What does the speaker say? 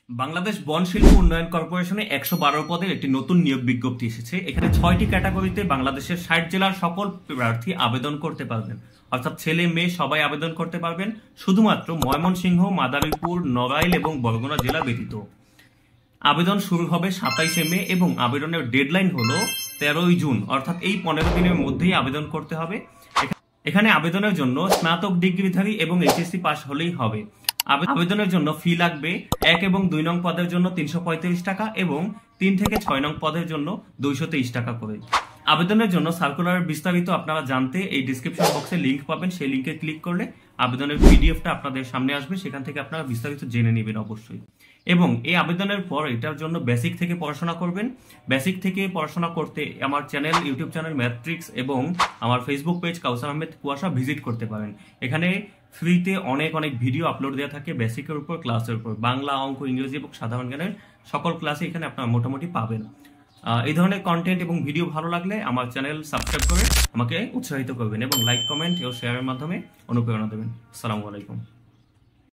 বাংলাদেশ বন শিল্প উন্নয়ন কর্পোরেশনে ১১২ পদের একটি নতুন নিয়োগ বিজ্ঞপ্তি এসেছে। এখানে ৬টি ক্যাটাগরিতে বাংলাদেশের ৬০ জেলার সকল প্রার্থী আবেদন করতে পারবেন, অর্থাৎ ছেলে মেয়ে সবাই আবেদন করতে পারবেন, শুধুমাত্র ময়মনসিংহ, মাদারীপুর, নড়াইল এবং বরগুনা জেলা ব্যতীত। আবেদন শুরু হবে ২৭শে মে এবং আবেদনের ডেডলাইন হলো ১৩ই জুন, অর্থাৎ এই ১৫ দিনের মধ্যেই আবেদন করতে হবে। এখানে আবেদনের জন্য স্নাতক ডিগ্রিধারী এবং এইচএসসি পাস হলেই হবে। আবেদনের জন্য ফি লাগবে ১ এবং ২ নং পদের জন্য ৩৩৫ টাকা এবং ৩ থেকে ৬ নং পদের জন্য ২২৩ টাকা করে। আবেদনের জন্য সার্কুলারের বিস্তারিত আপনারা জানতে এই ডিসক্রিপশন বক্সে লিংক পাবেন, সেই লিংকে ক্লিক করলে আবেদনের পিডিএফটা আপনাদের সামনে আসবে, সেখান থেকে আপনারা বিস্তারিত জেনে নেবেন অবশ্যই। এবং এই আবেদনের পর এটার জন্য বেসিক থেকে পড়াশোনা করবেন। বেসিক থেকে পড়াশোনা করতে আমার ইউটিউব চ্যানেল ম্যাট্রিক্স এবং আমার ফেসবুক পেজ কাউসার আহমেদ কুয়াশা ভিজিট করতে পারেন। এখানে ফ্রিতে অনেক ভিডিও আপলোড দেওয়া থাকে বেসিকের উপর, ক্লাসের উপর, বাংলা, অঙ্ক, ইংরেজি এবং সাধারণ জ্ঞানের সকল ক্লাসে এখানে আপনারা মোটামুটি পাবেন। এই ধরনের কন্টেন্ট এবং ভিডিও ভালো লাগলে আমার চ্যানেল সাবস্ক্রাইব করে আমাকে উৎসাহিত করবেন এবং লাইক, কমেন্ট ও শেয়ারের মাধ্যমে অনুপ্রেরণা দেবেন। আসসালামু আলাইকুম।